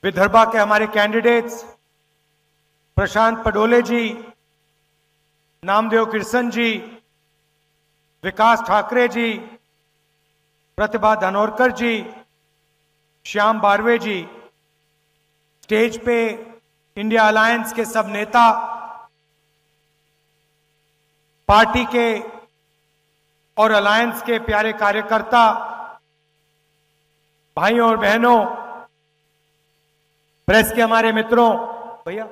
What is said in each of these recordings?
विदर्भा के हमारे candidates Prashant Padole ji, Namdev Kirsan ji, Vikas Thakre ji, Pratibha Dhanorkar ji, Shyam Barve ji, stage पे इंडिया अलायंस के सब नेता, पार्टी के और अलायंस के प्यारे कार्यकर्ता, भाइयों और बहनों, प्रेस के हमारे मित्रों, भैया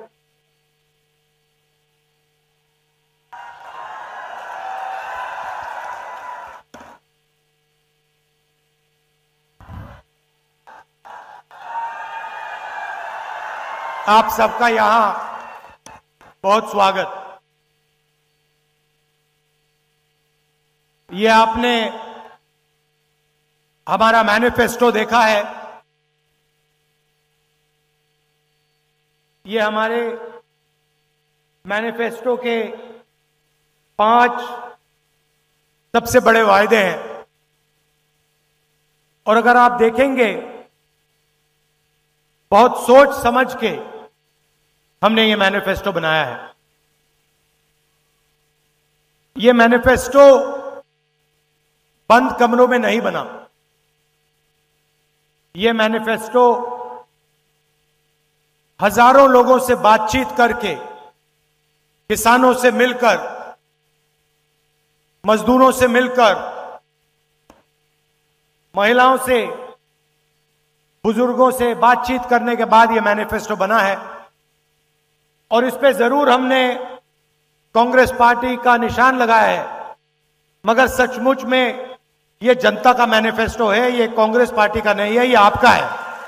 आप सबका यहां बहुत स्वागत। ये आपने हमारा मैनिफेस्टो देखा है। ये हमारे मैनिफेस्टो के 5 सबसे बड़े वायदे हैं। और अगर आप देखेंगे, बहुत सोच समझ के हमने ये मैनिफेस्टो बनाया है। ये मैनिफेस्टो बंद कमरों में नहीं बना। ये मैनिफेस्टो हजारों लोगों से बातचीत करके, किसानों से मिलकर, मजदूरों से मिलकर, महिलाओं से, बुजुर्गों से बातचीत करने के बाद यह मैनिफेस्टो बना है। और इस पे जरूर हमने कांग्रेस पार्टी का निशान लगाया है, मगर सचमुच में यह जनता का मैनिफेस्टो है, ये कांग्रेस पार्टी का नहीं है, ये आपका है।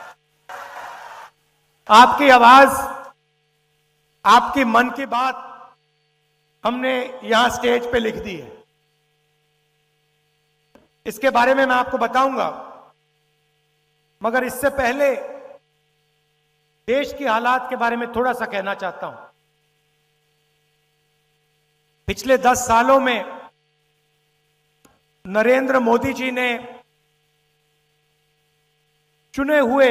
आपकी आवाज, आपकी मन की बात हमने यहां स्टेज पे लिख दी है। इसके बारे में मैं आपको बताऊंगा, मगर इससे पहले देश की हालात के बारे में थोड़ा सा कहना चाहता हूं। पिछले 10 सालों में नरेंद्र मोदी जी ने चुने हुए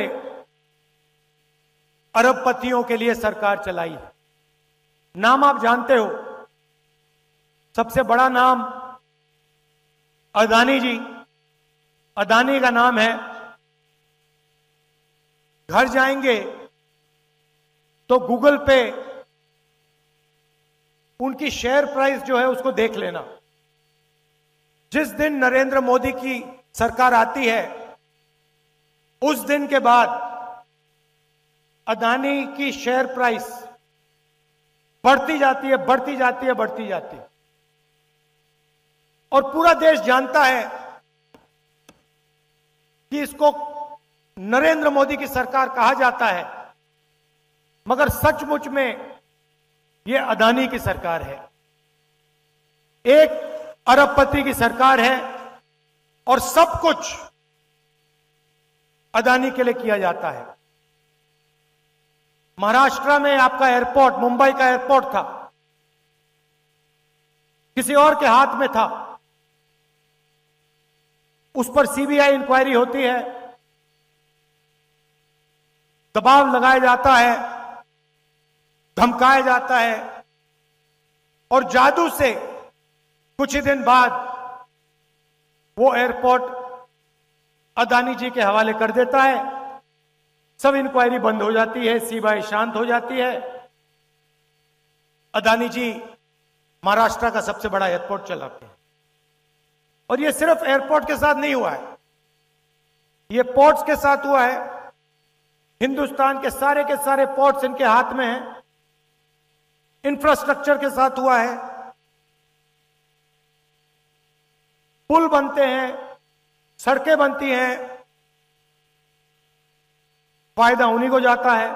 अरबपतियों के लिए सरकार चलाई। नाम आप जानते हो, सबसे बड़ा नाम अदानी जी। अदानी का नाम है। घर जाएंगे तो गूगल पे उनकी शेयर प्राइस जो है उसको देख लेना। जिस दिन नरेंद्र मोदी की सरकार आती है, उस दिन के बाद अदानी की शेयर प्राइस बढ़ती जाती है, बढ़ती जाती है, बढ़ती जाती है। और पूरा देश जानता है कि इसको नरेंद्र मोदी की सरकार कहा जाता है, मगर सचमुच में यह अदानी की सरकार है। एक अरबपति की सरकार है और सब कुछ अदानी के लिए किया जाता है। महाराष्ट्र में आपका एयरपोर्ट, मुंबई का एयरपोर्ट था, किसी और के हाथ में था। उस पर सीबीआई इंक्वायरी होती है, दबाव लगाया जाता है, धमकाया जाता है, और जादू से कुछ ही दिन बाद वो एयरपोर्ट अदानी जी के हवाले कर देता है। सब इंक्वायरी बंद हो जाती है, सीबीआई शांत हो जाती है। अदानी जी महाराष्ट्र का सबसे बड़ा एयरपोर्ट चलाते हैं। और ये सिर्फ एयरपोर्ट के साथ नहीं हुआ है, ये पोर्ट्स के साथ हुआ है। हिंदुस्तान के सारे पोर्ट्स इनके हाथ में हैं। इंफ्रास्ट्रक्चर के साथ हुआ है। पुल बनते हैं, सड़कें बनती हैं, फायदा उन्हीं को जाता है।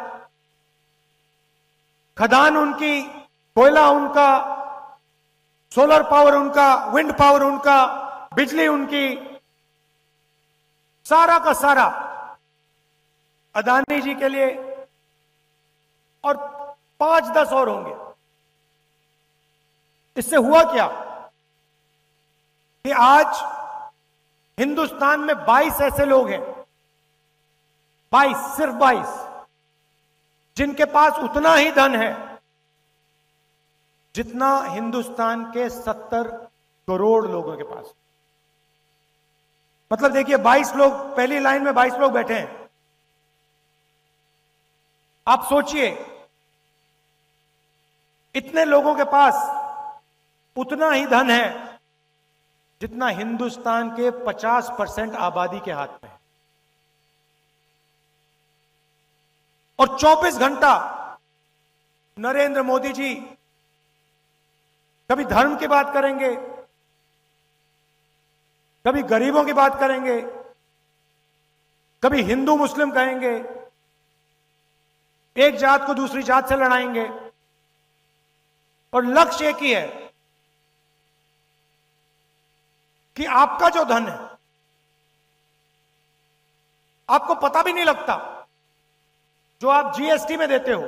खदान उनकी, कोयला उनका, सोलर पावर उनका, विंड पावर उनका, बिजली उनकी, सारा का सारा अदानी जी के लिए। और 5-10 और होंगे। इससे हुआ क्या कि आज हिंदुस्तान में 22 ऐसे लोग हैं, 22, सिर्फ 22, जिनके पास उतना ही धन है जितना हिंदुस्तान के 70 करोड़ लोगों के पास। मतलब देखिए 22 लोग, पहली लाइन में 22 लोग बैठे हैं। आप सोचिए इतने लोगों के पास उतना ही धन है जितना हिंदुस्तान के 50% आबादी के हाथ में है। और 24 घंटा नरेंद्र मोदी जी कभी धर्म की बात करेंगे, कभी गरीबों की बात करेंगे, कभी हिंदू मुस्लिम कहेंगे, एक जात को दूसरी जात से लड़ाएंगे। और लक्ष्य एक ही है कि आपका जो धन है, आपको पता भी नहीं लगता, जो आप जीएसटी में देते हो।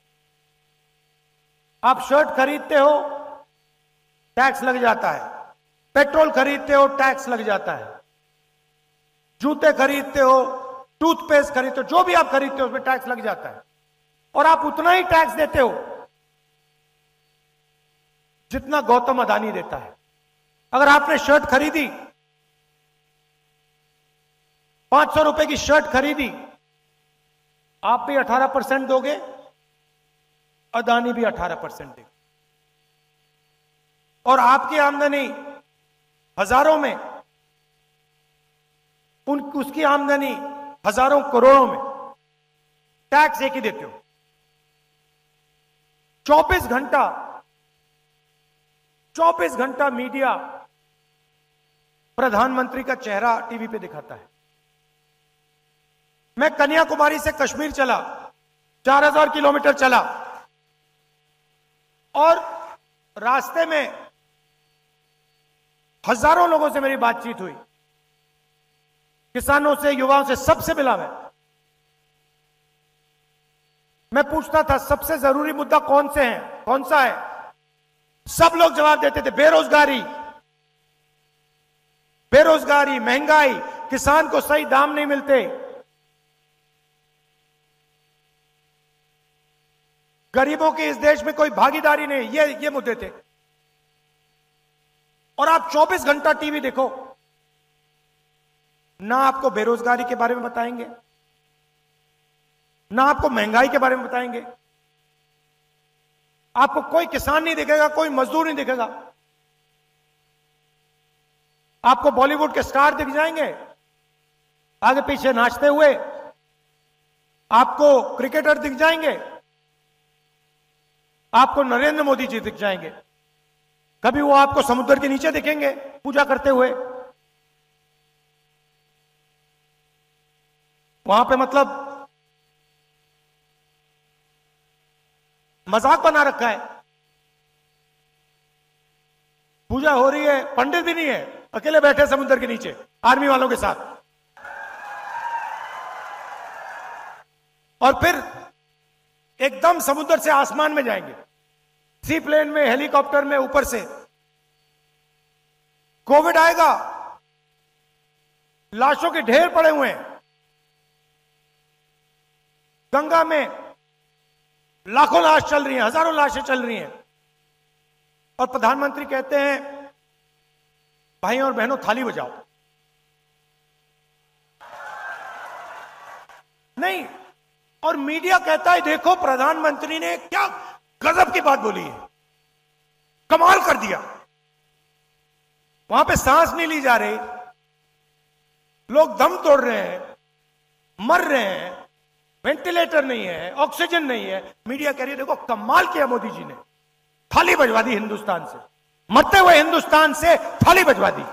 आप शर्ट खरीदते हो, टैक्स लग जाता है। पेट्रोल खरीदते हो, टैक्स लग जाता है। जूते खरीदते हो, टूथपेस्ट खरीदते हो, जो भी आप खरीदते हो उसमें टैक्स लग जाता है। और आप उतना ही टैक्स देते हो जितना गौतम अदानी देता है। अगर आपने शर्ट खरीदी, 500 रुपए की शर्ट खरीदी, आप भी 18% दोगे, अदानी भी 18% देगा। और आपकी आमदनी हजारों में, उसकी आमदनी हजारों करोड़ों में, टैक्स एक ही देते हो। 24 घंटा मीडिया प्रधानमंत्री का चेहरा टीवी पे दिखाता है। मैं कन्याकुमारी से कश्मीर चला, 4000 किलोमीटर चला, और रास्ते में हजारों लोगों से मेरी बातचीत हुई, किसानों से, युवाओं से, सबसे मिला मैं पूछता था सबसे जरूरी मुद्दा कौन से हैं, कौन सा है? सब लोग जवाब देते थे बेरोजगारी, बेरोजगारी, महंगाई, किसान को सही दाम नहीं मिलते, गरीबों की इस देश में कोई भागीदारी नहीं, ये मुद्दे थे। और आप 24 घंटा टीवी देखो, ना आपको बेरोजगारी के बारे में बताएंगे, ना आपको महंगाई के बारे में बताएंगे, आपको कोई किसान नहीं दिखेगा, कोई मजदूर नहीं दिखेगा। आपको बॉलीवुड के स्टार दिख जाएंगे आगे पीछे नाचते हुए, आपको क्रिकेटर दिख जाएंगे, आपको नरेंद्र मोदी जी दिख जाएंगे, कभी वो आपको समुद्र के नीचे दिखेंगे पूजा करते हुए। वहां पे मतलब मजाक बना रखा है, पूजा हो रही है, पंडित भी नहीं है, अकेले बैठे समुद्र के नीचे आर्मी वालों के साथ। और फिर एकदम समुद्र से आसमान में जाएंगे, सी प्लेन में, हेलीकॉप्टर में, ऊपर से। कोविड आएगा, लाशों के ढेर पड़े हुए हैं, गंगा में लाखों लाश चल रही हैं, हजारों लाशें चल रही हैं, और प्रधानमंत्री कहते हैं भाइयों और बहनों थाली बजाओ। नहीं, और मीडिया कहता है देखो प्रधानमंत्री ने क्या गजब की बात बोली है, कमाल कर दिया। वहां पे सांस नहीं ली जा रही, लोग दम तोड़ रहे हैं, मर रहे हैं, वेंटिलेटर नहीं है, ऑक्सीजन नहीं है, मीडिया कह रही है देखो कमाल किया मोदी जी ने, थाली बजवा दी हिंदुस्तान से, मरते हुए हिंदुस्तान से थाली बजवा दी।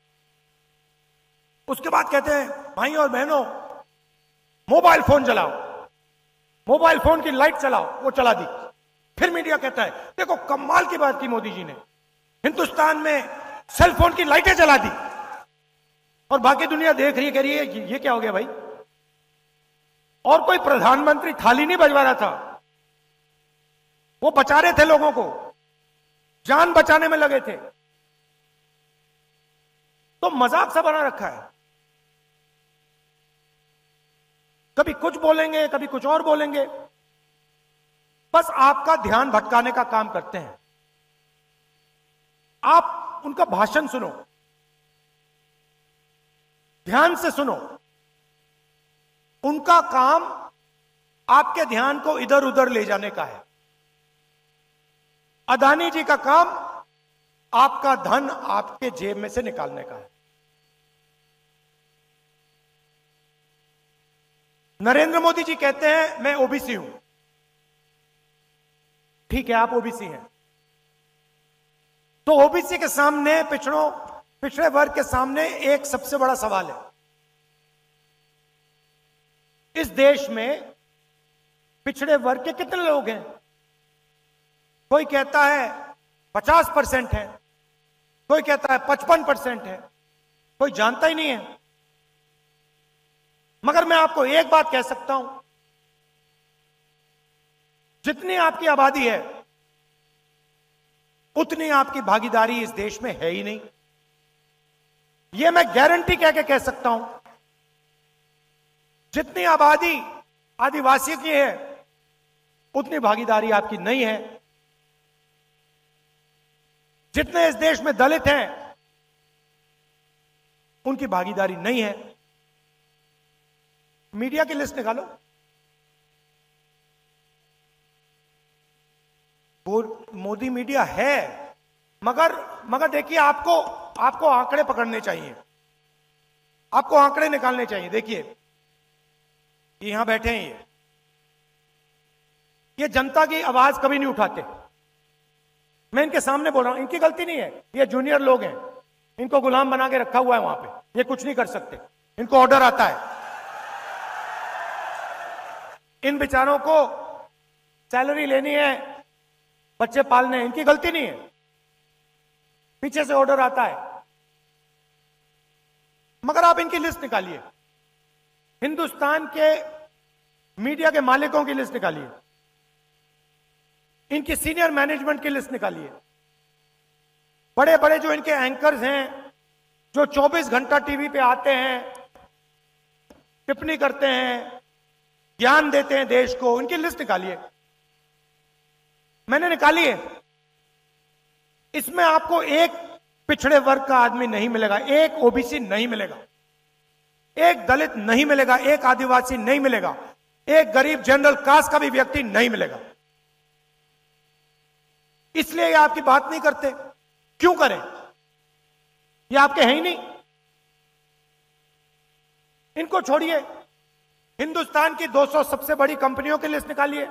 उसके बाद कहते हैं भाइयों और बहनों मोबाइल फोन जलाओ, मोबाइल फोन की लाइट चलाओ, वो चला दी। फिर मीडिया कहता है देखो कमाल की बात की मोदी जी ने, हिंदुस्तान में सेल फोन की लाइटें जला दी। और बाकी दुनिया देख रही है, कह रही है ये क्या हो गया भाई। और कोई प्रधानमंत्री थाली नहीं बजवा रहा था, वो बचा रहे थे लोगों को, जान बचाने में लगे थे। तो मजाक सा बना रखा है, कभी कुछ बोलेंगे, कभी कुछ और बोलेंगे। बस आपका ध्यान भटकाने का काम करते हैं। आप उनका भाषण सुनो, ध्यान से सुनो। उनका काम आपके ध्यान को इधर उधर ले जाने का है। अदानी जी का काम आपका धन आपके जेब में से निकालने का है। नरेंद्र मोदी जी कहते हैं मैं ओबीसी हूं। ठीक है, आप ओबीसी हैं, तो ओबीसी के सामने, पिछड़े वर्ग के सामने एक सबसे बड़ा सवाल है। इस देश में पिछड़े वर्ग के कितने लोग हैं? कोई कहता है 50% है, कोई कहता है 55% है, कोई जानता ही नहीं है। मगर मैं आपको एक बात कह सकता हूं, जितनी आपकी आबादी है उतनी आपकी भागीदारी इस देश में है ही नहीं। यह मैं गारंटी कह सकता हूं। जितनी आबादी आदिवासी की है उतनी भागीदारी आपकी नहीं है। जितने इस देश में दलित हैं उनकी भागीदारी नहीं है। मीडिया की लिस्ट निकालो। मोदी मीडिया है, मगर देखिए, आपको आंकड़े पकड़ने चाहिए, आपको आंकड़े निकालने चाहिए। देखिए, यहां बैठे हैं, ये जनता की आवाज कभी नहीं उठाते। मैं इनके सामने बोल रहा हूं, इनकी गलती नहीं है, ये जूनियर लोग हैं, इनको गुलाम बना के रखा हुआ है वहां पे, ये कुछ नहीं कर सकते। इनको ऑर्डर आता है, इन बेचारों को सैलरी लेनी है, बच्चे पालने हैं, इनकी गलती नहीं है, पीछे से ऑर्डर आता है। मगर आप इनकी लिस्ट निकालिए, हिंदुस्तान के मीडिया के मालिकों की लिस्ट निकालिए, इनकी सीनियर मैनेजमेंट की लिस्ट निकालिए। बड़े बड़े जो इनके एंकर्स हैं, जो 24 घंटा टीवी पे आते हैं, टिप्पणी करते हैं, ज्ञान देते हैं देश को, इनकी लिस्ट निकालिए। मैंने निकाली है। इसमें आपको एक पिछड़े वर्ग का आदमी नहीं मिलेगा, एक ओबीसी नहीं मिलेगा, एक दलित नहीं मिलेगा, एक आदिवासी नहीं मिलेगा, एक गरीब जनरल कास्ट का भी व्यक्ति नहीं मिलेगा। इसलिए ये आपकी बात नहीं करते। क्यों करें? ये आपके हैं ही नहीं। इनको छोड़िए, हिंदुस्तान की 200 सबसे बड़ी कंपनियों की लिस्ट निकालिए,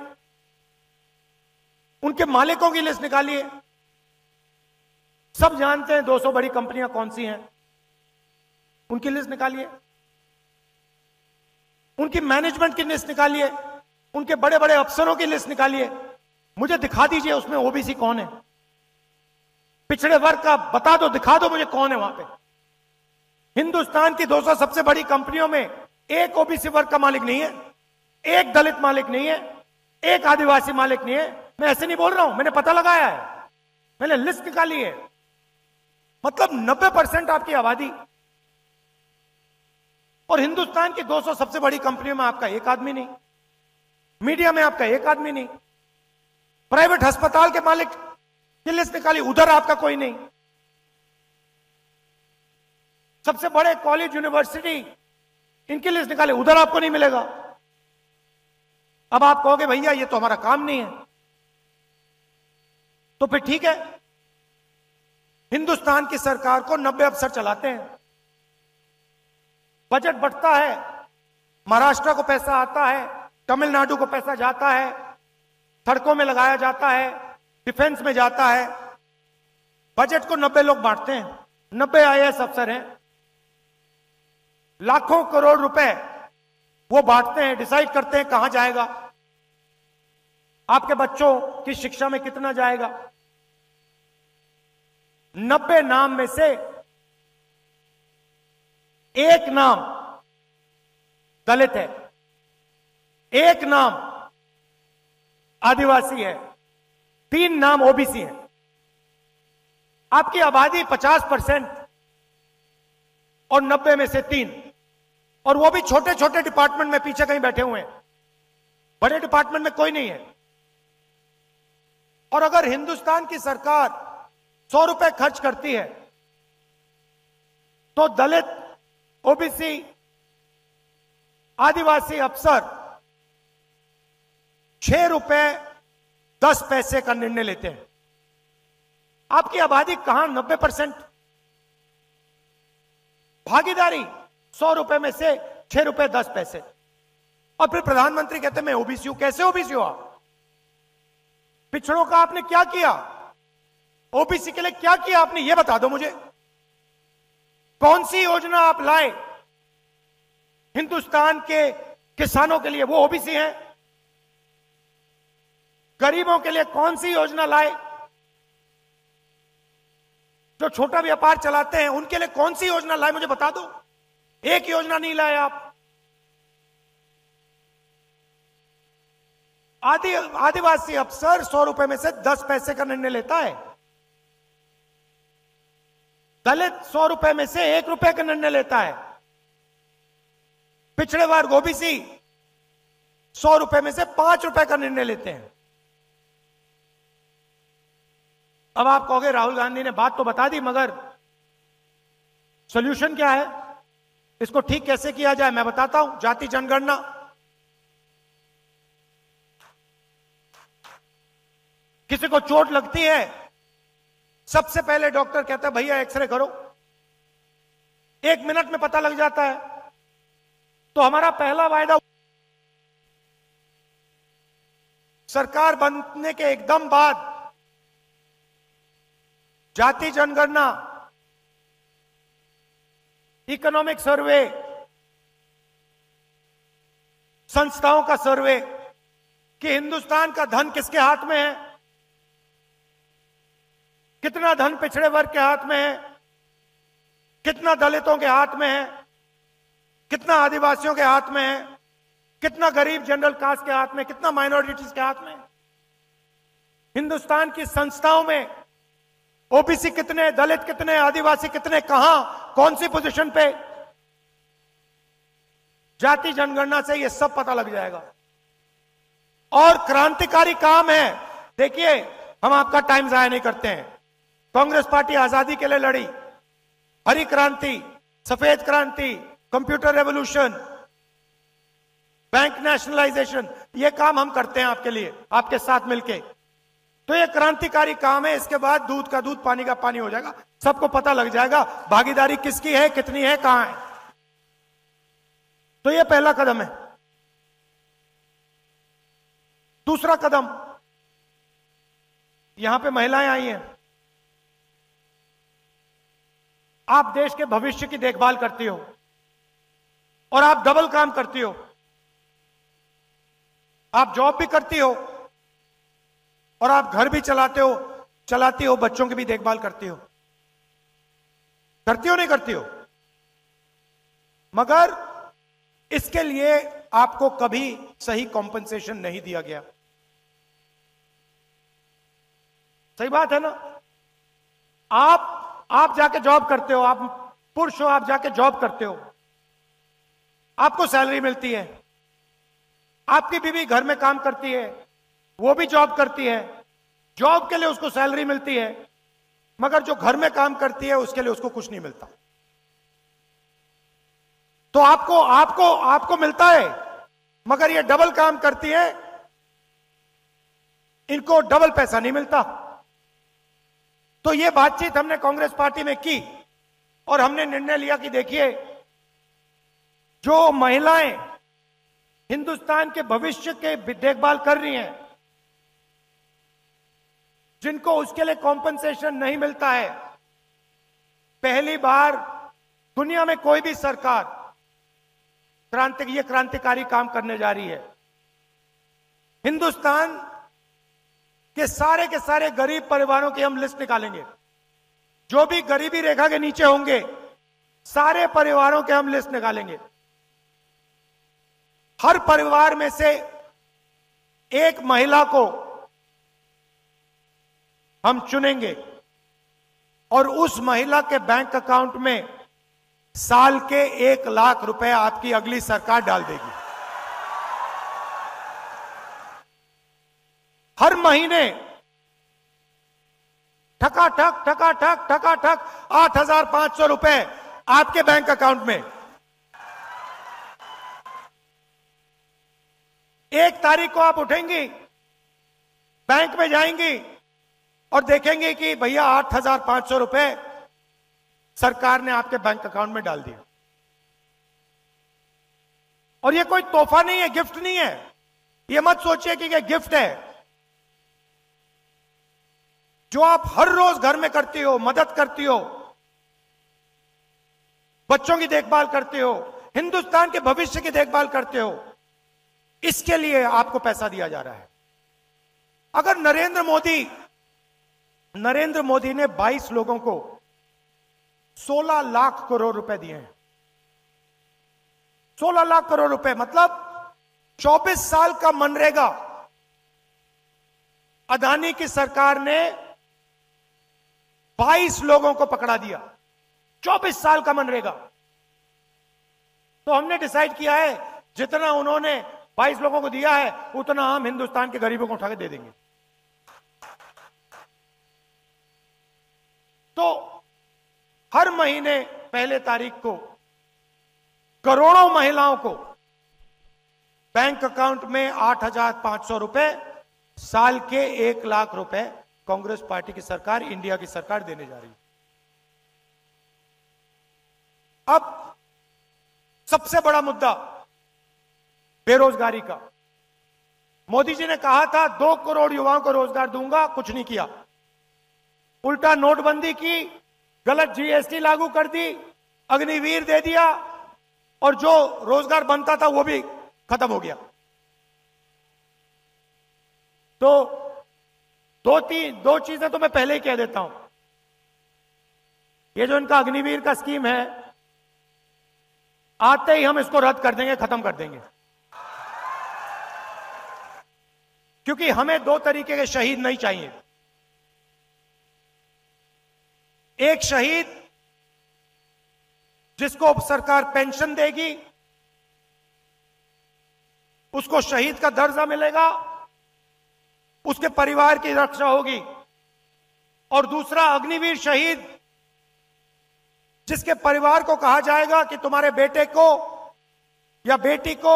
उनके मालिकों की लिस्ट निकालिए। सब जानते हैं 200 बड़ी कंपनियां कौन सी हैं, उनकी लिस्ट निकालिए। उनकी मैनेजमेंट की लिस्ट निकालिए, उनके बड़े बड़े अफसरों की लिस्ट निकालिए। मुझे दिखा दीजिए उसमें ओबीसी कौन है, पिछड़े वर्ग का बता दो, दिखा दो मुझे कौन है वहां पे। हिंदुस्तान की 200 सबसे बड़ी कंपनियों में एक ओबीसी वर्ग का मालिक नहीं है, एक दलित मालिक नहीं है, एक आदिवासी मालिक नहीं है। मैं ऐसे नहीं बोल रहा हूं, मैंने पता लगाया है, मैंने लिस्ट निकाली है। मतलब 90% आपकी आबादी, और हिंदुस्तान की 200 सबसे बड़ी कंपनियों में आपका एक आदमी नहीं, मीडिया में आपका एक आदमी नहीं, प्राइवेट अस्पताल के मालिक की लिस्ट निकाली, उधर आपका कोई नहीं, सबसे बड़े कॉलेज यूनिवर्सिटी इनकी लिस्ट निकाले, उधर आपको नहीं मिलेगा। अब आप कहोगे भैया ये तो हमारा काम नहीं है, तो फिर ठीक है, हिंदुस्तान की सरकार को 90 अफसर चलाते हैं, बजट बढ़ता है, महाराष्ट्र को पैसा आता है, तमिलनाडु को पैसा जाता है, सड़कों में लगाया जाता है, डिफेंस में जाता है। बजट को 90 लोग बांटते हैं, 90 आईएएस अफसर हैं, लाखों करोड़ रुपए वो बांटते हैं, डिसाइड करते हैं कहां जाएगा, आपके बच्चों की शिक्षा में कितना जाएगा। 90 नाम में से एक नाम दलित है, एक नाम आदिवासी है, 3 नाम ओबीसी है। आपकी आबादी 50% और 90 में से 3, और वो भी छोटे छोटे डिपार्टमेंट में पीछे कहीं बैठे हुए हैं, बड़े डिपार्टमेंट में कोई नहीं है। और अगर हिंदुस्तान की सरकार 100 रुपए खर्च करती है तो दलित, ओबीसी, आदिवासी अफसर 6 रुपए 10 पैसे का निर्णय लेते हैं। आपकी आबादी कहां 90% भागीदारी 100 रुपए में से 6 रुपए 10 पैसे। और फिर प्रधानमंत्री कहते मैं ओबीसी हूं। कैसे ओबीसी हो आप? पिछड़ों का आपने क्या किया? ओबीसी के लिए क्या किया आपने? यह बता दो मुझे। कौन सी योजना आप लाए हिंदुस्तान के किसानों के लिए? वो ओबीसी हैं। गरीबों के लिए कौन सी योजना लाए? जो छोटा व्यापार चलाते हैं उनके लिए कौन सी योजना लाए? मुझे बता दो। एक योजना नहीं लाए आप। आदिवासी अफसर 100 रुपए में से 10 पैसे का निर्णय लेता है। दलित 100 रुपए में से 1 रुपए का निर्णय लेता है। पिछड़े वर्ग ओबीसी 100 रुपए में से 5 रुपए का निर्णय लेते हैं। अब आप कहोगे राहुल गांधी ने बात तो बता दी, मगर सॉल्यूशन क्या है? इसको ठीक कैसे किया जाए मैं बताता हूं। जाति जनगणना, किसी को चोट लगती है, सबसे पहले डॉक्टर कहता है भैया एक्सरे करो, 1 मिनट में पता लग जाता है। तो हमारा पहला वायदा सरकार बनने के एकदम बाद जाति जनगणना, इकोनॉमिक सर्वे, संस्थाओं का सर्वे कि हिंदुस्तान का धन किसके हाथ में है, कितना धन पिछड़े वर्ग के हाथ में है, कितना दलितों के हाथ में है, कितना आदिवासियों के हाथ में है, कितना गरीब जनरल कास्ट के हाथ में, कितना माइनॉरिटीज के हाथ में। हिंदुस्तान की संस्थाओं में ओबीसी कितने, दलित कितने, आदिवासी कितने, कहां, कौन सी पोजीशन पे। जाति जनगणना से यह सब पता लग जाएगा। और क्रांतिकारी काम है। देखिए, हम आपका टाइम जाया नहीं करते हैं। कांग्रेस पार्टी आजादी के लिए लड़ी, हरी क्रांति, सफेद क्रांति, कंप्यूटर रेवोल्यूशन, बैंक नेशनलाइजेशन, ये काम हम करते हैं आपके लिए, आपके साथ मिलके। तो ये क्रांतिकारी काम है। इसके बाद दूध का दूध, पानी का पानी हो जाएगा। सबको पता लग जाएगा भागीदारी किसकी है, कितनी है, कहां है। तो ये पहला कदम है। दूसरा कदम, यहां पे महिलाएं आई हैं। आप देश के भविष्य की देखभाल करती हो और आप डबल काम करती हो। आप जॉब भी करती हो और आप घर भी चलाती हो, बच्चों की भी देखभाल करती हो। करती हो नहीं करती हो? मगर इसके लिए आपको कभी सही कॉम्पनसेशन नहीं दिया गया। सही बात है ना? आप जाके जॉब करते हो, आप पुरुष हो, आप जाके जॉब करते हो, आपको सैलरी मिलती है। आपकी बीवी घर में काम करती है, वो भी जॉब करती है, जॉब के लिए उसको सैलरी मिलती है। मगर जो घर में काम करती है उसके लिए उसको कुछ नहीं मिलता। तो आपको मिलता है, मगर ये डबल काम करती है, इनको डबल पैसा नहीं मिलता। तो ये बातचीत हमने कांग्रेस पार्टी में की और हमने निर्णय लिया कि देखिए, जो महिलाएं हिंदुस्तान के भविष्य के देखभाल कर रही हैं, जिनको उसके लिए कॉम्पनसेशन नहीं मिलता है, पहली बार दुनिया में कोई भी सरकार ये क्रांतिकारी काम करने जा रही है। हिंदुस्तान के सारे गरीब परिवारों की हम लिस्ट निकालेंगे। जो भी गरीबी रेखा के नीचे होंगे, सारे परिवारों के हम लिस्ट निकालेंगे। हर परिवार में से एक महिला को हम चुनेंगे और उस महिला के बैंक अकाउंट में साल के 1 लाख रुपए आपकी अगली सरकार डाल देगी। हर महीने ठकाठक ठकाठक ठकाठक 8,500 रुपए आपके बैंक अकाउंट में। 1 तारीख को आप उठेंगी, बैंक में जाएंगी और देखेंगे कि भैया 8,500 रुपए सरकार ने आपके बैंक अकाउंट में डाल दिया। और ये कोई तोहफा नहीं है, गिफ्ट नहीं है। ये मत सोचिए कि ये गिफ्ट है। जो आप हर रोज घर में करती हो, मदद करती हो, बच्चों की देखभाल करते हो, हिंदुस्तान के भविष्य की देखभाल करते हो, इसके लिए आपको पैसा दिया जा रहा है। अगर नरेंद्र मोदी ने 22 लोगों को 16 लाख करोड़ रुपए दिए हैं। 16 लाख करोड़ रुपए मतलब 24 साल का मनरेगा अदानी की सरकार ने 22 लोगों को पकड़ा दिया। 24 साल का मनरेगा। तो हमने डिसाइड किया है जितना उन्होंने 22 लोगों को दिया है उतना हम हिंदुस्तान के गरीबों को उठा के दे देंगे। तो हर महीने पहले तारीख को करोड़ों महिलाओं को बैंक अकाउंट में 8,500 रुपए, साल के 1 लाख रुपए कांग्रेस पार्टी की सरकार, इंडिया की सरकार देने जा रही है। अब सबसे बड़ा मुद्दा बेरोजगारी का। मोदी जी ने कहा था 2 करोड़ युवाओं को रोजगार दूंगा, कुछ नहीं किया। उल्टा नोटबंदी की, गलत जीएसटी लागू कर दी, अग्निवीर दे दिया और जो रोजगार बनता था वो भी खत्म हो गया। तो दो चीजें तो मैं पहले ही कह देता हूं। ये जो इनका अग्निवीर का स्कीम है, आते ही हम इसको रद्द कर देंगे, खत्म कर देंगे। क्योंकि हमें 2 तरीके के शहीद नहीं चाहिए। एक शहीद जिसको सरकार पेंशन देगी, उसको शहीद का दर्जा मिलेगा, उसके परिवार की रक्षा होगी। और दूसरा अग्निवीर शहीद जिसके परिवार को कहा जाएगा कि तुम्हारे बेटे को या बेटी को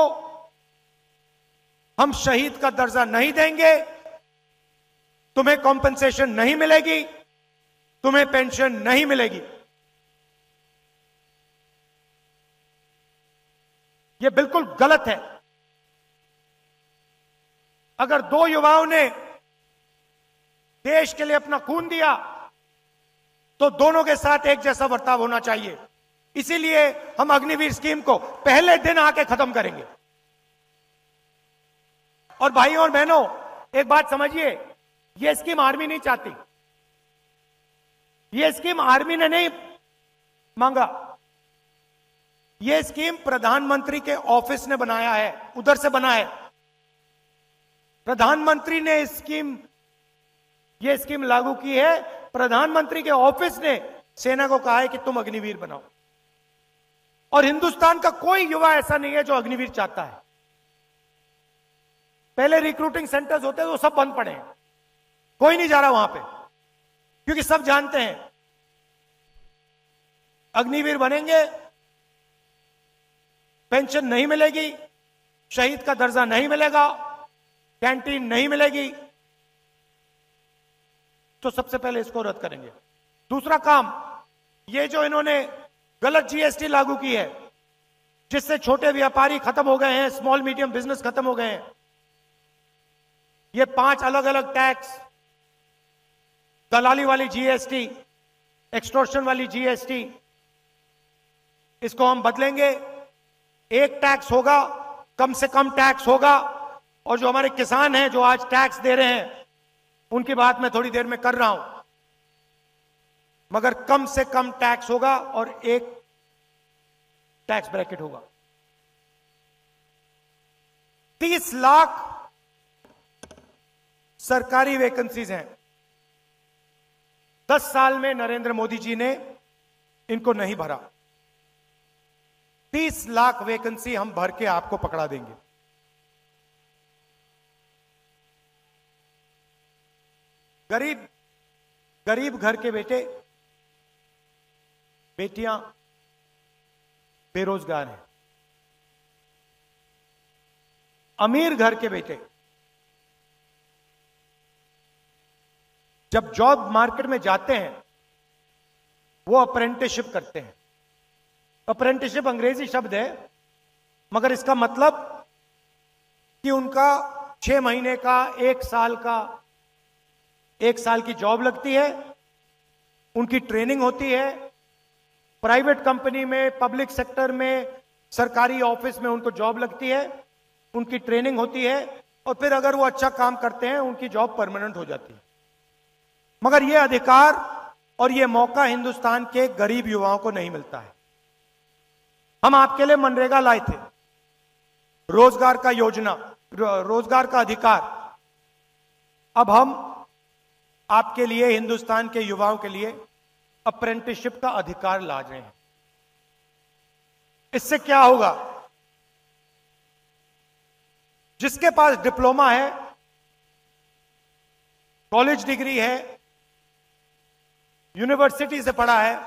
हम शहीद का दर्जा नहीं देंगे, तुम्हें कॉम्पेंसेशन नहीं मिलेगी, तुम्हें पेंशन नहीं मिलेगी। यह बिल्कुल गलत है। अगर 2 युवाओं ने देश के लिए अपना खून दिया तो दोनों के साथ एक जैसा बर्ताव होना चाहिए। इसीलिए हम अग्निवीर स्कीम को पहले दिन आके खत्म करेंगे। और भाइयों और बहनों, एक बात समझिए, यह स्कीम आर्मी नहीं चाहती। यह स्कीम आर्मी ने नहीं मांगा। यह स्कीम प्रधानमंत्री के ऑफिस ने बनाया है, उधर से बना है। प्रधानमंत्री ने यह स्कीम लागू की है। प्रधानमंत्री के ऑफिस ने सेना को कहा है कि तुम अग्निवीर बनाओ। और हिंदुस्तान का कोई युवा ऐसा नहीं है जो अग्निवीर चाहता है। पहले रिक्रूटिंग सेंटर्स होते थे, वो सब बंद पड़े हैं, कोई नहीं जा रहा वहां पे, क्योंकि सब जानते हैं अग्निवीर बनेंगे, पेंशन नहीं मिलेगी, शहीद का दर्जा नहीं मिलेगा, कैंटीन नहीं मिलेगी। तो सबसे पहले इसको रद्द करेंगे। दूसरा काम, ये जो इन्होंने गलत जीएसटी लागू की है, जिससे छोटे व्यापारी खत्म हो गए हैं, स्मॉल मीडियम बिजनेस खत्म हो गए हैं। ये 5 अलग अलग टैक्स, दलाली वाली जीएसटी, एक्सटॉर्शन वाली जीएसटी, इसको हम बदलेंगे। एक टैक्स होगा, कम से कम टैक्स होगा। और जो हमारे किसान हैं जो आज टैक्स दे रहे हैं, उनकी बात मैं थोड़ी देर में कर रहा हूं, मगर कम से कम टैक्स होगा और एक टैक्स ब्रैकेट होगा। 30 लाख सरकारी वैकेंसीज हैं। 10 साल में नरेंद्र मोदी जी ने इनको नहीं भरा। 30 लाख वैकेंसी हम भर के आपको पकड़ा देंगे। गरीब गरीब घर के बेटे बेटियां बेरोजगार हैं, अमीर घर के बेटे जब जॉब मार्केट में जाते हैं वो अप्रेंटिसशिप करते हैं। अप्रेंटिसशिप अंग्रेजी शब्द है, मगर इसका मतलब कि उनका 6 महीने का, 1 साल की जॉब लगती है, उनकी ट्रेनिंग होती है, प्राइवेट कंपनी में, पब्लिक सेक्टर में, सरकारी ऑफिस में उनको जॉब लगती है, उनकी ट्रेनिंग होती है, और फिर अगर वो अच्छा काम करते हैं उनकी जॉब परमानेंट हो जाती है। मगर यह अधिकार और यह मौका हिंदुस्तान के गरीब युवाओं को नहीं मिलता है। हम आपके लिए मनरेगा लाए थे, रोजगार का योजना, रोजगार का अधिकार। अब हम आपके लिए, हिंदुस्तान के युवाओं के लिए अप्रेंटिसशिप का अधिकार ला रहे हैं। इससे क्या होगा? जिसके पास डिप्लोमा है, कॉलेज डिग्री है, यूनिवर्सिटी से पढ़ा है,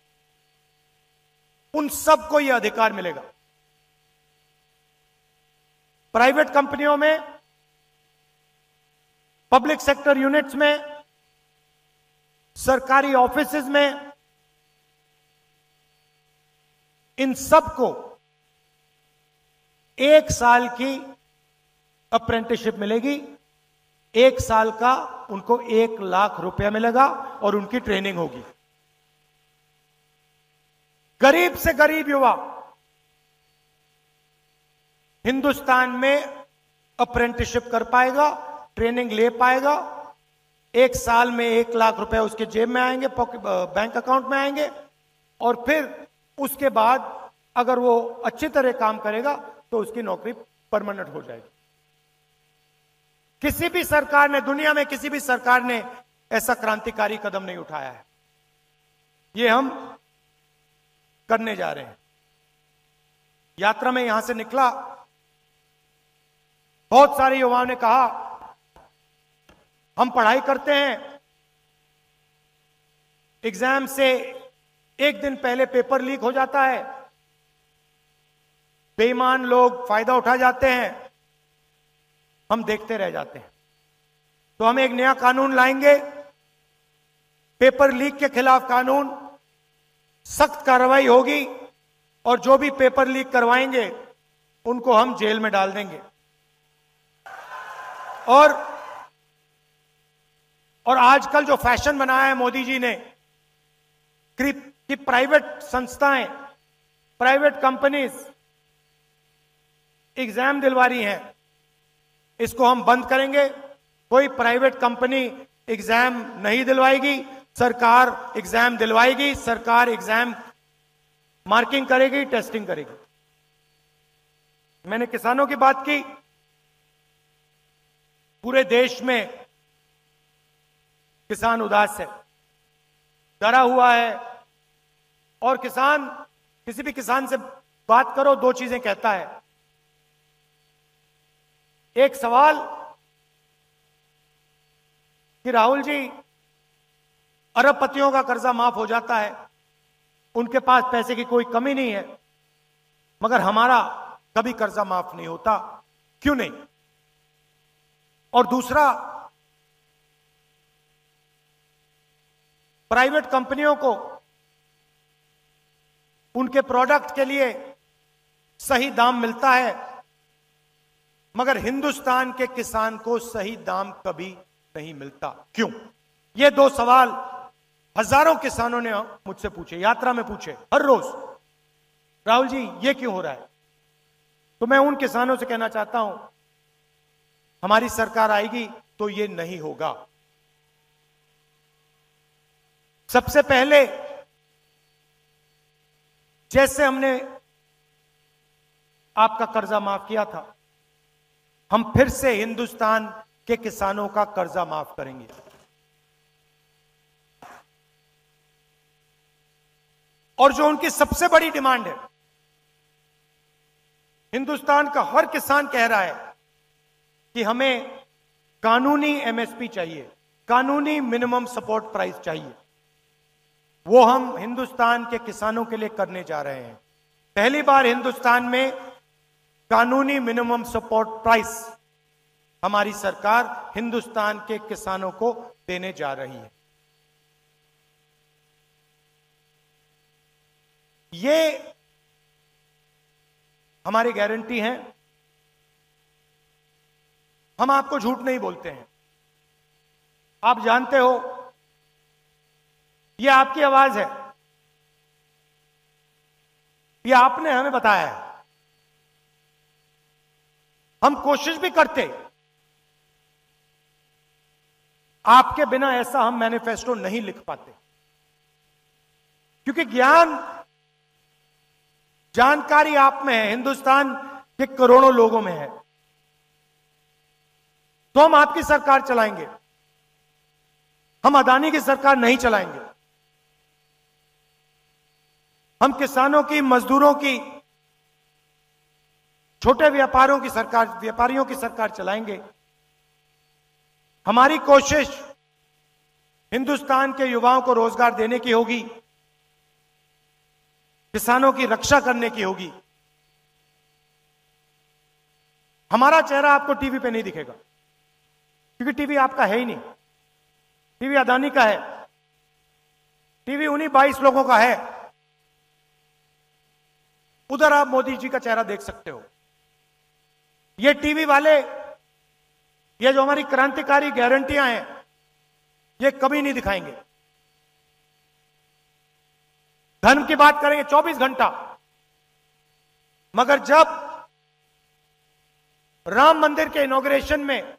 उन सबको यह अधिकार मिलेगा। प्राइवेट कंपनियों में, पब्लिक सेक्टर यूनिट्स में, सरकारी ऑफिसेज में, इन सबको 1 साल की अप्रेंटिसशिप मिलेगी। 1 साल का उनको 1 लाख रुपया मिलेगा और उनकी ट्रेनिंग होगी। गरीब से गरीब युवा हिंदुस्तान में अप्रेंटिसशिप कर पाएगा, ट्रेनिंग ले पाएगा। 1 साल में 1 लाख रुपए उसके जेब में आएंगे, बैंक अकाउंट में आएंगे, और फिर उसके बाद अगर वो अच्छी तरह काम करेगा तो उसकी नौकरी परमानेंट हो जाएगी। किसी भी सरकार ने, दुनिया में किसी भी सरकार ने ऐसा क्रांतिकारी कदम नहीं उठाया है। ये हम करने जा रहे हैं। यात्रा में यहां से निकला, बहुत सारे युवाओं ने कहा हम पढ़ाई करते हैं, एग्जाम से 1 दिन पहले पेपर लीक हो जाता है, बेईमान लोग फायदा उठा जाते हैं, हम देखते रह जाते हैं। तो हम एक नया कानून लाएंगे, पेपर लीक के खिलाफ कानून, सख्त कार्रवाई होगी, और जो भी पेपर लीक करवाएंगे उनको हम जेल में डाल देंगे। और आजकल जो फैशन बनाया है मोदी जी ने कि प्राइवेट संस्थाएं, प्राइवेट कंपनीज एग्जाम दिलवा रही हैं, इसको हम बंद करेंगे। कोई प्राइवेट कंपनी एग्जाम नहीं दिलवाएगी, सरकार एग्जाम दिलवाएगी, सरकार एग्जाम मार्किंग करेगी, टेस्टिंग करेगी। मैंने किसानों की बात की। पूरे देश में किसान उदास है, डरा हुआ है, और किसान, किसी भी किसान से बात करो 2 चीजें कहता है। एक सवाल कि राहुल जी, अरबपतियों का कर्जा माफ हो जाता है, उनके पास पैसे की कोई कमी नहीं है, मगर हमारा कभी कर्जा माफ नहीं होता, क्यों नहीं? और दूसरा, प्राइवेट कंपनियों को उनके प्रोडक्ट के लिए सही दाम मिलता है, मगर हिंदुस्तान के किसान को सही दाम कभी नहीं मिलता, क्यों? ये 2 सवाल हजारों किसानों ने मुझसे पूछे, यात्रा में पूछे, हर रोज, राहुल जी ये क्यों हो रहा है? तो मैं उन किसानों से कहना चाहता हूं, हमारी सरकार आएगी तो ये नहीं होगा। सबसे पहले जैसे हमने आपका कर्जा माफ किया था, हम फिर से हिंदुस्तान के किसानों का कर्जा माफ करेंगे। और जो उनकी सबसे बड़ी डिमांड है, हिंदुस्तान का हर किसान कह रहा है कि हमें कानूनी एमएसपी चाहिए, कानूनी मिनिमम सपोर्ट प्राइस चाहिए। वो हम हिंदुस्तान के किसानों के लिए करने जा रहे हैं। पहली बार हिंदुस्तान में कानूनी मिनिमम सपोर्ट प्राइस हमारी सरकार हिंदुस्तान के किसानों को देने जा रही है। ये हमारी गारंटी है। हम आपको झूठ नहीं बोलते हैं। आप जानते हो, ये आपकी आवाज है, ये आपने हमें बताया है। हम कोशिश भी करते, आपके बिना ऐसा हम मैनिफेस्टो नहीं लिख पाते, क्योंकि ज्ञान जानकारी आप में है, हिंदुस्तान के करोड़ों लोगों में है। तो हम आपकी सरकार चलाएंगे, हम अदानी की सरकार नहीं चलाएंगे। हम किसानों की, मजदूरों की, छोटे व्यापारियों की सरकार चलाएंगे। हमारी कोशिश हिंदुस्तान के युवाओं को रोजगार देने की होगी, किसानों की रक्षा करने की होगी। हमारा चेहरा आपको टीवी पे नहीं दिखेगा, क्योंकि टीवी आपका है ही नहीं। टीवी अदानी का है, टीवी उन्हीं 22 लोगों का है। उधर आप मोदी जी का चेहरा देख सकते हो। ये टीवी वाले, ये जो हमारी क्रांतिकारी गारंटियां हैं, ये कभी नहीं दिखाएंगे। धर्म की बात करेंगे 24 घंटा, मगर जब राम मंदिर के इनॉग्रेशन में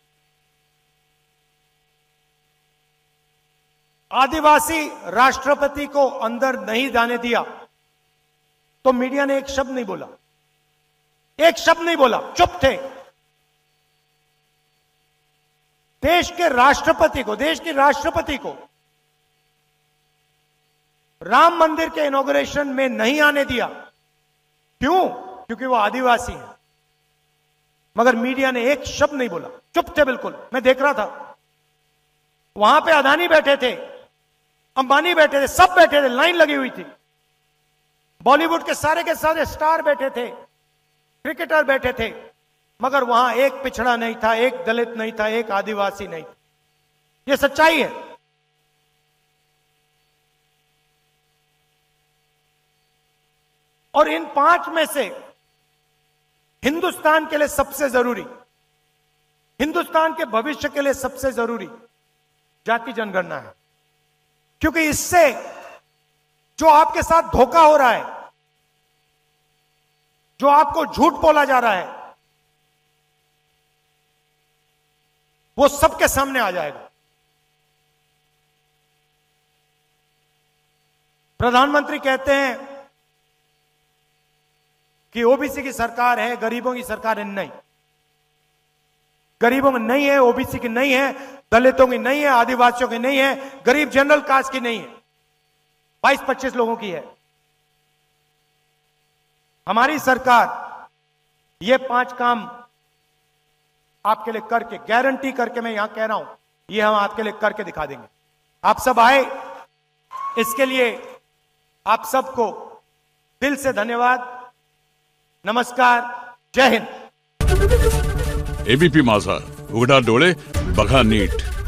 आदिवासी राष्ट्रपति को अंदर नहीं जाने दिया, तो मीडिया ने एक शब्द नहीं बोला, एक शब्द नहीं बोला, चुप थे। देश के राष्ट्रपति को, देश की राष्ट्रपति को राम मंदिर के इनॉग्रेशन में नहीं आने दिया। क्यों? क्योंकि वो आदिवासी हैं। मगर मीडिया ने एक शब्द नहीं बोला, चुप थे बिल्कुल। मैं देख रहा था, वहां पे अदानी बैठे थे, अंबानी बैठे थे, सब बैठे थे, लाइन लगी हुई थी। बॉलीवुड के सारे स्टार बैठे थे, क्रिकेटर बैठे थे, मगर वहां एक पिछड़ा नहीं था, एक दलित नहीं था, एक आदिवासी नहीं था। यह सच्चाई है। और इन 5 में से हिंदुस्तान के लिए सबसे जरूरी, हिंदुस्तान के भविष्य के लिए सबसे जरूरी जाति जनगणना है। क्योंकि इससे जो आपके साथ धोखा हो रहा है, जो आपको झूठ बोला जा रहा है, वो सबके सामने आ जाएगा। प्रधानमंत्री कहते हैं कि ओबीसी की सरकार है, गरीबों की सरकार है। नहीं, गरीबों की नहीं है, ओबीसी की नहीं है, दलितों की नहीं है, आदिवासियों की नहीं है, गरीब जनरल कास्ट की नहीं है, 22-25 लोगों की है। हमारी सरकार ये 5 काम आपके लिए करके, गारंटी करके, मैं यहां कह रहा हूं, ये हम आपके लिए करके दिखा देंगे। आप सब आए, इसके लिए आप सबको दिल से धन्यवाद। नमस्कार, जय हिंद। एबीपी माझा, उघडा डोळे बघा नीट।